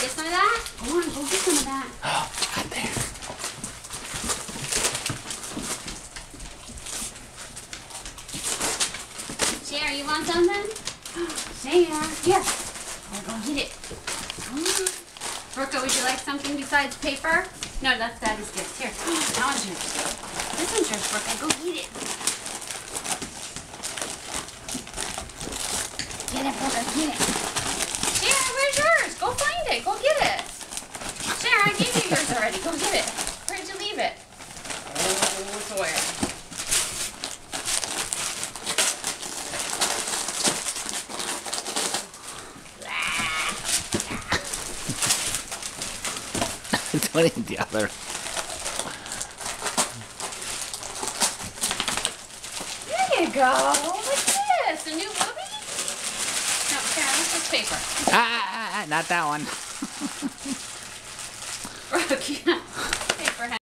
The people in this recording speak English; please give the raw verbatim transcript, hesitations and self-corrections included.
get some of that? Go on, go get some of that. Oh, got there. Sarah, you want something? Sarah, here. Oh, go get it. Come on. Brooke, would you like something besides paper? No, that's Daddy's gift. Here, that one's yours. This one's yours, Brooke. Go get it. Get it, Brooke. Get it. Sarah, where's yours? Go find it. Go get it. Sarah, I gave you yours already. Go get it. Where'd you leave it? Oh, Sawyer. Don't eat the other. There you go. What's this? A new movie? No, Sarah, this is paper. Ah, ah, ah, not that one. Brooke, yeah.